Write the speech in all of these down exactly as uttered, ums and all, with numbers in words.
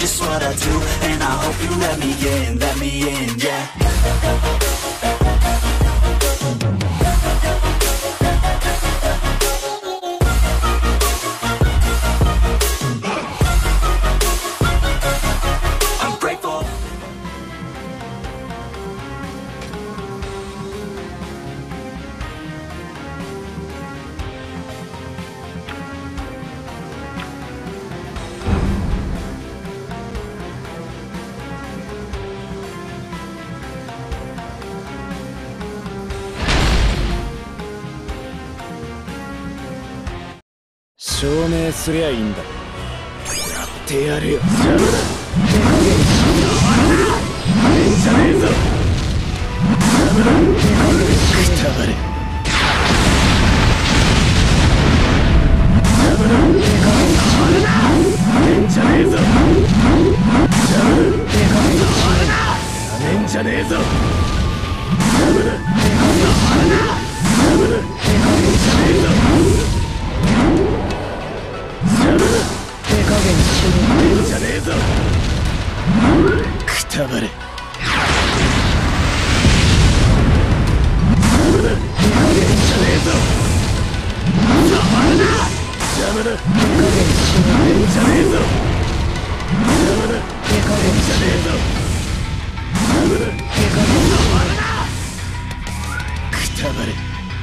just what I do, and I hope you let me in, let me in, yeah. I'm grateful. 証明すりゃいいんだ。やってやるよ。邪魔だ。いいんじゃねえぞ。邪魔だ。くたばれ。邪魔だ。いいんじゃねえぞ。邪魔だ。やめんじゃねえぞ。邪魔だ。邪魔だ。いいんじゃねえぞ。手加減しねえんじゃねえぞ。くたばれ。邪魔だ。手加減しねえぞ。邪魔だ。手加減しねえんじゃねえぞ。邪魔だ。手加減じゃねえぞ。邪魔だ。手加減しねえ。くたばれ。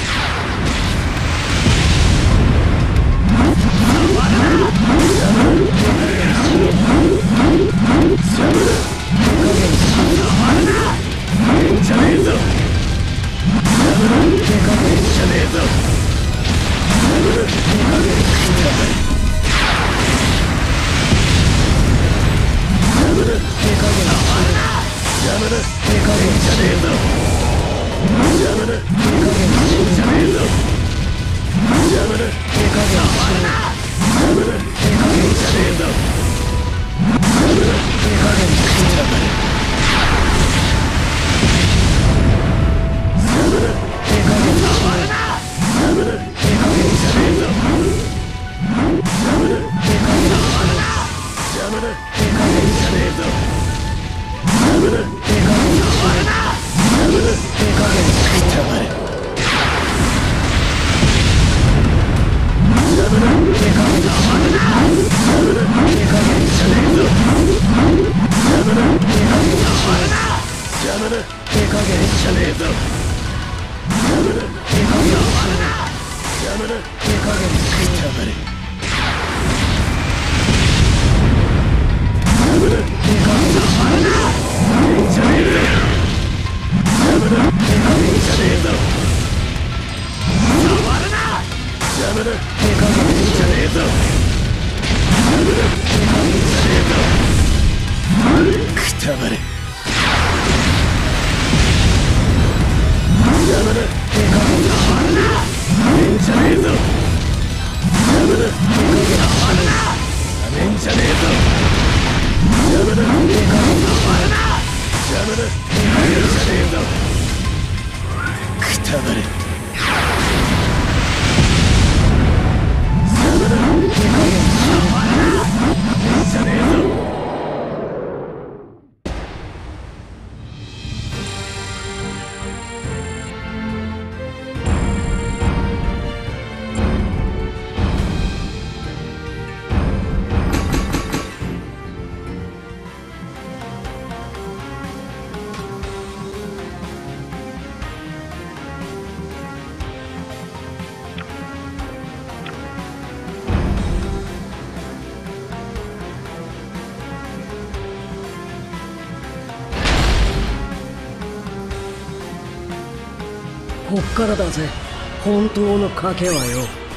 こっからだぜ、本当の賭けはよ。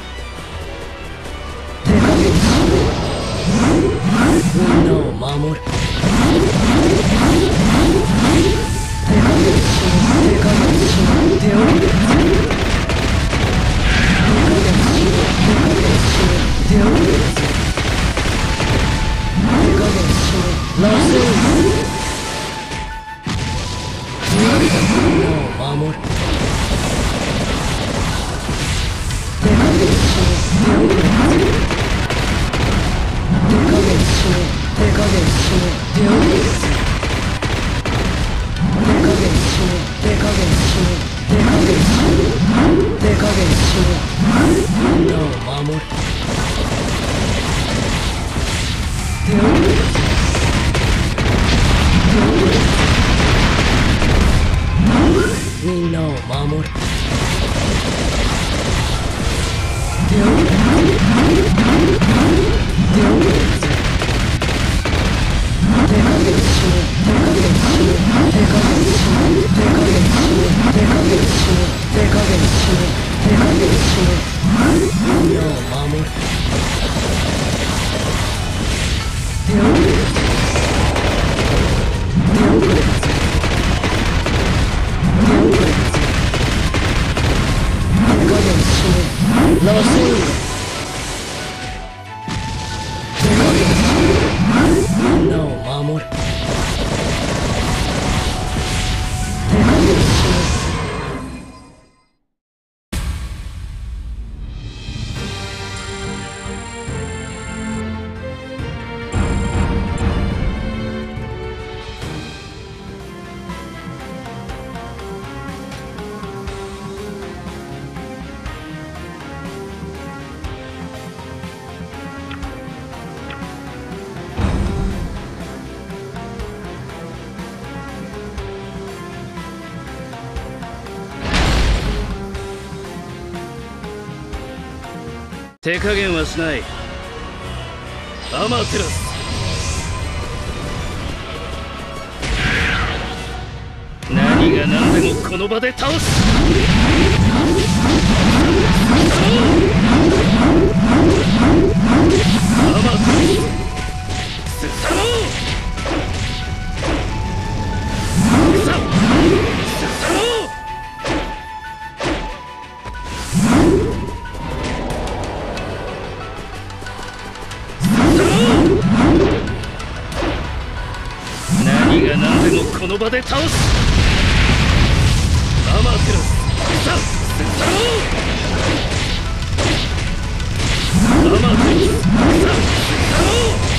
手加減しろ。みんなを守る。手加減しろ、手加減しろ、手を入れる。手加減しろ、手加減しろ、手を入れる。手加減しろ、ラセウス。みんなを守る。手加減しろ、手を入れる。手加減しろ、手加減しろ。 手遅れ手加減しろ手加減しろ手加減しろ手加減しろみんなを守れ手遅れ手遅れみんなを守れ手遅れ手遅れ手加減しろ手加減しろ手加減しろ手加減しろ手加減しろ手加減しろ手加減しろみんなを守れ手遅れ手遅れ手遅れ手加減しろラセール手加減しろみんなを守れ手加減しろ手加減はしない。アマテラス。何が何でもこの場で倒す。アマテラス。スサノー。スサノー。何が何でもこの場で倒す。アマテラスさあスタロー。アマテラスさあスタロ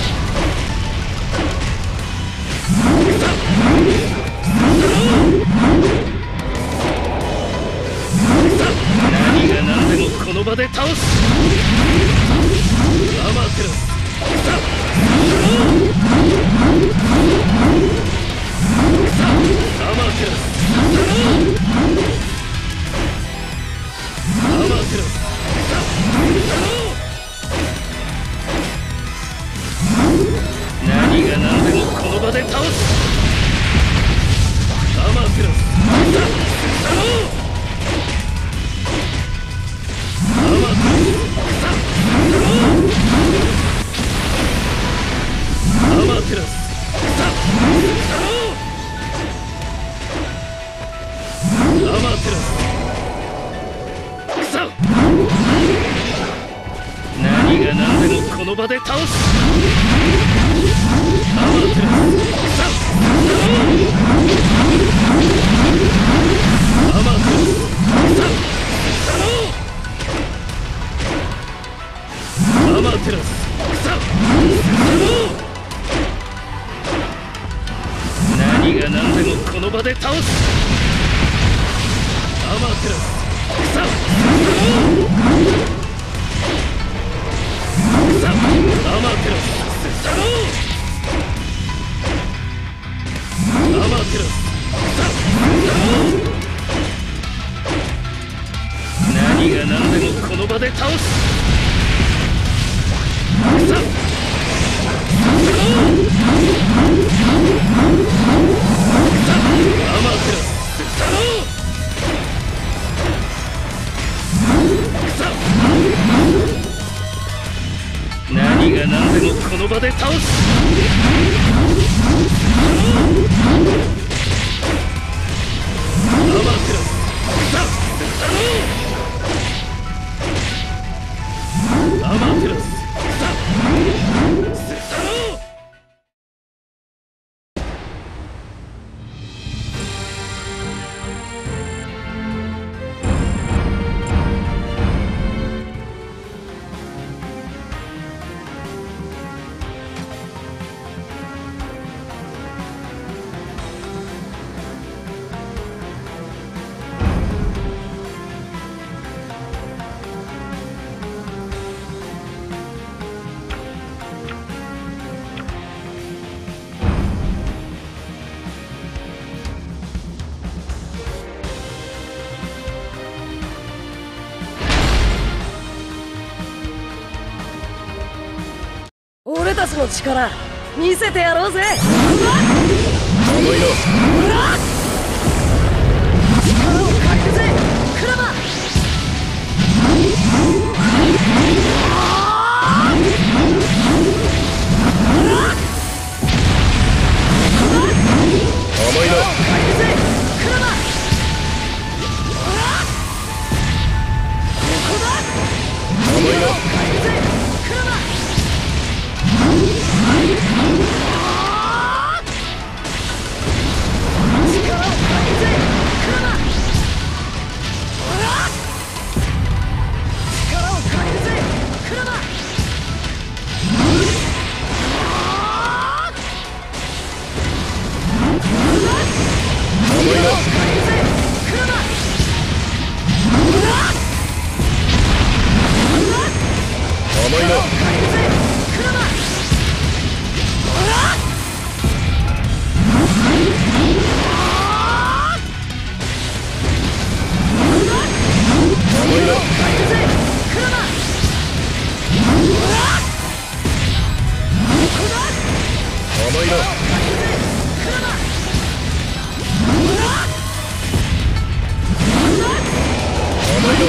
ー。さあスタロー。さあ何が何でもこの場で倒す。アマテラスさあスタロー。さあ、アマテラス、アマテラス、さあ、何が何でもこの場で倒す。アマテラス、さあ、アマテラス、さあ、アマテラス、さあ、アマテラスクソ。何が何でもこの場で倒す。アマテラスクソ。アマテラスクソ。アマテラスクソ。何が何でもこの場で倒す。アマテラスさあさあアマテラスさあアマテラスさあ何が何でもこの場で倒す。さあアマテラスさあ何が何でもこの場で倒す。アマテラスさあカスの力見せてやろうぜ。 思いの力を借りるぜクラマ。 思いの借りるぜクラマ。ここだ。 思いの借りるぜクラマ。力を借りるぜクラマ。力を借りるぜクラマ。 思いの借りるぜクラマ。 思いの借りるぜクラマ。 思いの借りるぜクラマ。 思いの借りるぜクラマ。 思いの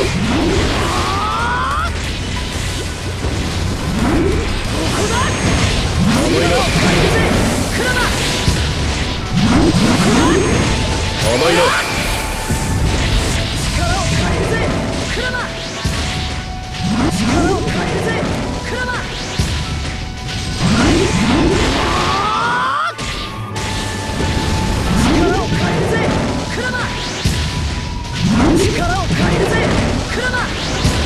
思いの借りるぜクラマ。 思いの力を借りるぜクラマ。力を借りるぜクラマ。力を借りるぜクラマ。力を借りるぜクラマ。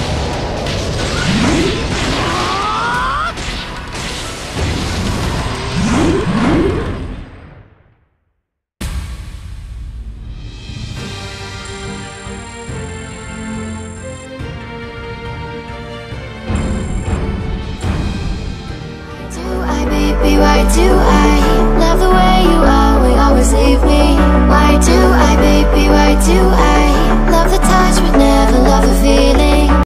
Why do I love the way you are? We always leave me. Why do I, baby? Why do I love the touch but never love the feeling?